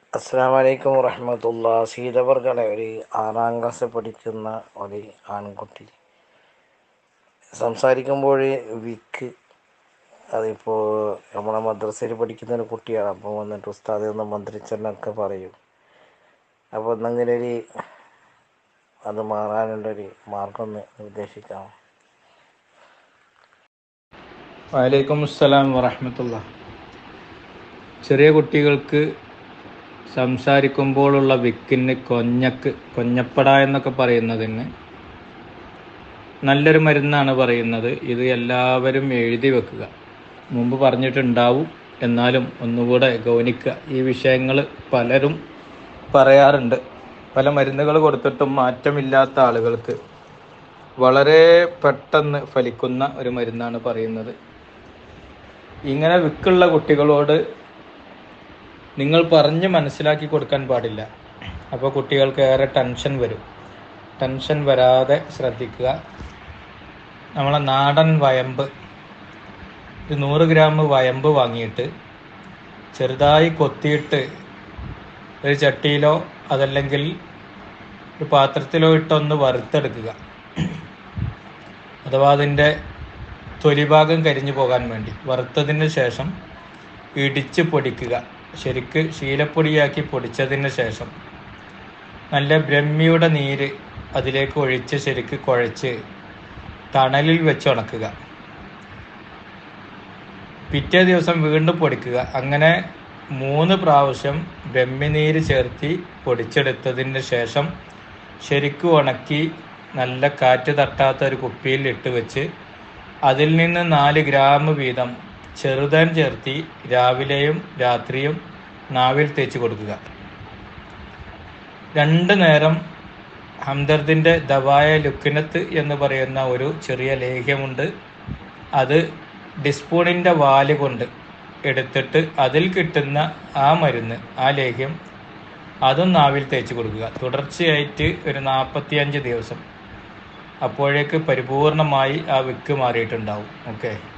അസ്സലാമു അലൈക്കും വറഹ്മത്തുള്ളാഹി. സീതവർഗളെ ഒരു 6ാം ക്ലാസ് പഠിക്കുന്ന ഒരു ആൺകുട്ടി സംസാരിക്കുമ്പോൾ വിക്ക് അതിപ്പോൾ നമ്മളെ മദ്രസയിൽ പഠിക്കുന്ന ഒരു കുട്ടിയാണ്. അപ്പോൾ വന്നിട്ട് ഉസ്താദ് ഒന്ന് മന്ത്രിച്ചെന്നൊക്കെ പറയും. അപ്പോൾ എന്തെങ്കിലും അത് മാറാനുള്ളൊരു മാർഗം ഒന്ന് നിർദ്ദേശിക്കാം. വലൈക്കും അസ്സലാം വറഹ്മത്തുള്ളാഹി. ചെറിയ കുട്ടികൾക്ക് സംസാരിക്കുമ്പോഴുള്ള വിക്കിന് കൊഞ്ഞപ്പട എന്നൊക്കെ പറയുന്നതിന് നല്ലൊരു മരുന്നാണ് പറയുന്നത്. ഇത് എല്ലാവരും എഴുതി വെക്കുക. മുമ്പ് പറഞ്ഞിട്ടുണ്ടാവും, എന്നാലും ഒന്നുകൂടെ ഗൗനിക്കുക. ഈ വിഷയങ്ങൾ പലരും പറയാറുണ്ട്. പല മരുന്നുകൾ കൊടുത്തിട്ടും മാറ്റമില്ലാത്ത ആളുകൾക്ക് വളരെ പെട്ടെന്ന് ഫലിക്കുന്ന ഒരു മരുന്നാണ് പറയുന്നത്. ഇങ്ങനെ വിക്കുള്ള കുട്ടികളോട് നിങ്ങൾ പറഞ്ഞ് മനസ്സിലാക്കി കൊടുക്കാൻ പാടില്ല. അപ്പോൾ കുട്ടികൾക്ക് ഏറെ ടെൻഷൻ വരും. ടെൻഷൻ വരാതെ ശ്രദ്ധിക്കുക. നമ്മളെ നാടൻ വയമ്പ്, 100 ഗ്രാം വയമ്പ് വാങ്ങിയിട്ട് ചെറുതായി കൊത്തിയിട്ട് ഒരു ചട്ടിയിലോ അതല്ലെങ്കിൽ ഒരു പാത്രത്തിലോ ഇട്ടൊന്ന് വറുത്തെടുക്കുക. അഥവാ അതിൻ്റെ തൊലിഭാഗം കരിഞ്ഞു പോകാൻ വേണ്ടി വറുത്തതിന് ശേഷം ഇടിച്ച് പൊടിക്കുക. ശരിക്ക് ശീലപ്പൊടിയാക്കി പൊടിച്ചതിന് ശേഷം നല്ല ബ്രഹ്മിയുടെ നീര് അതിലേക്ക് ഒഴിച്ച് ശരിക്ക് കുഴച്ച് തണലിൽ വെച്ച് ഉണക്കുക. പിറ്റേ ദിവസം വീണ്ടും പൊടിക്കുക. അങ്ങനെ 3 പ്രാവശ്യം ബ്രഹ്മിനീര് ചേർത്തി പൊടിച്ചെടുത്തതിന് ശേഷം ശരിക്ക് ഉണക്കി നല്ല കാറ്റ് തട്ടാത്ത ഒരു കുപ്പിയിൽ ഇട്ട് വെച്ച് അതിൽ നിന്ന് 4 ഗ്രാം വീതം ചെറുതാൻ ചേർത്തി രാവിലെയും രാത്രിയും നാവിൽ തേച്ച് കൊടുക്കുക. 2 നേരം ഹംദർദിൻ്റെ ദവായ ലുക്കിനത്ത് എന്ന് പറയുന്ന ഒരു ചെറിയ ലേഹ്യമുണ്ട്. അത് ഡിസ്പൂണിൻ്റെ വാല് കൊണ്ട് എടുത്തിട്ട് അതിൽ കിട്ടുന്ന ആ മരുന്ന്, ആ ലേഹ്യം, അതും നാവിൽ തേച്ച് കൊടുക്കുക. തുടർച്ചയായിട്ട് ഒരു 45 ദിവസം. അപ്പോഴേക്ക് പരിപൂർണമായി ആ വിക്ക് മാറിയിട്ടുണ്ടാവും. ഓക്കെ.